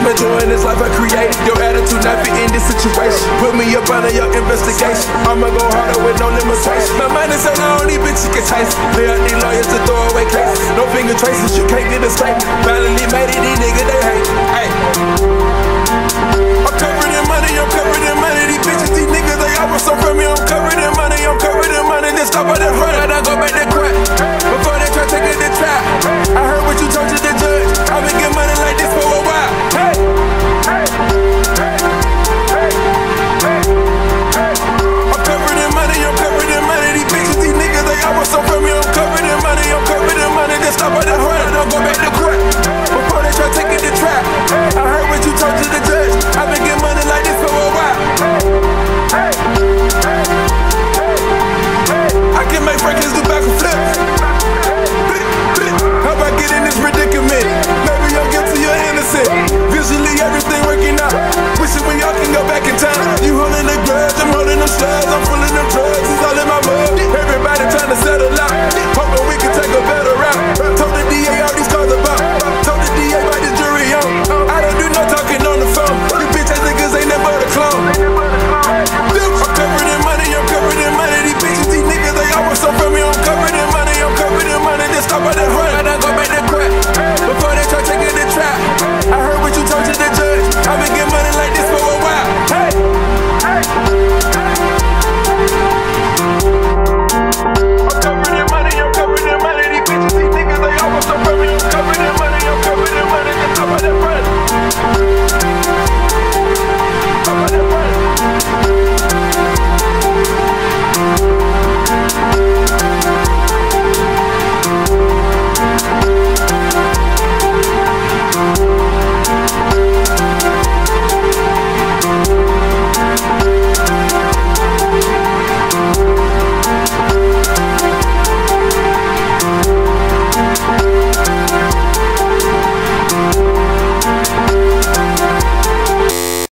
enjoying this life I created. Your attitude not fit in this situation. Put me up under your investigation. I'ma go harder with no limitation. My mind is so long, these bitches can taste. Play out these lawyers to throw away cases. No finger traces, you can't get a straight. Finally made it, these niggas they hate. Hey.